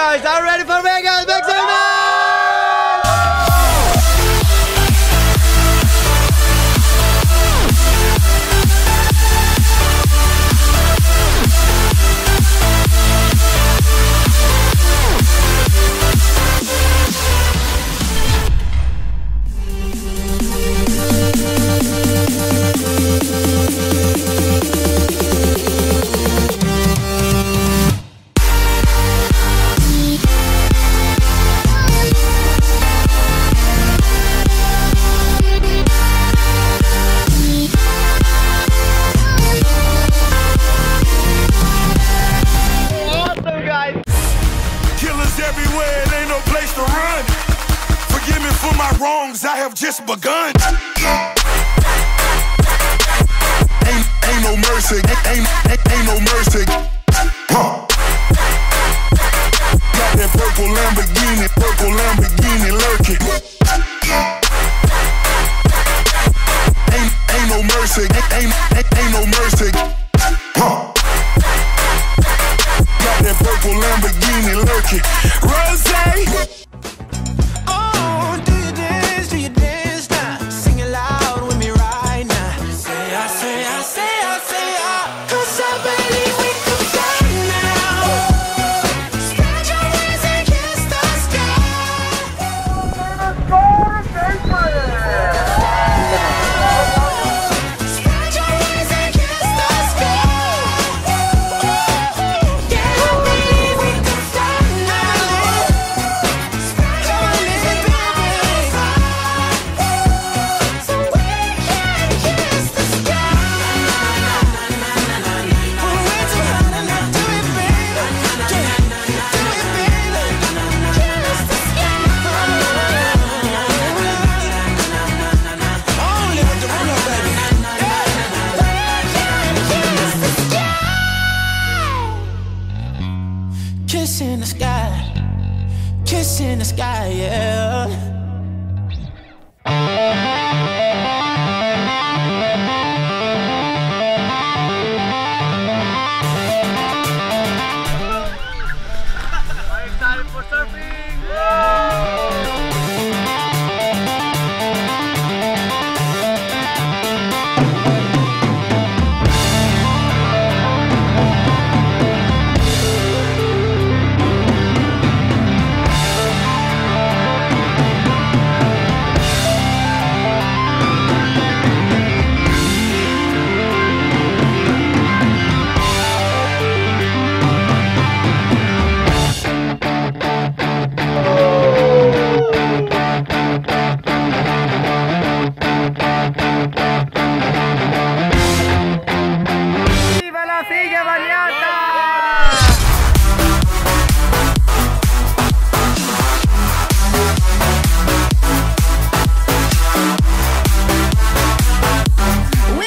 guys are ready for Vegas. Make some noise! Everywhere, it ain't no place to run. Forgive me for my wrongs, I have just begun. Ain't no mercy, ain't no mercy. Got that purple Lamborghini lurking. Ain't no mercy, ain't no mercy. That purple Lamborghini lurking. Rosé. Oh, do you dance now? Sing it loud with me right now. Say I, 'cause I believe we can fly now. Spread your wings and kiss the sky. Spread your wings and kiss the sky. Kiss in the sky, kiss in the sky, yeah. Are you excited for surfing?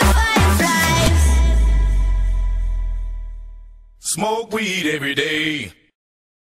Smoke weed every day.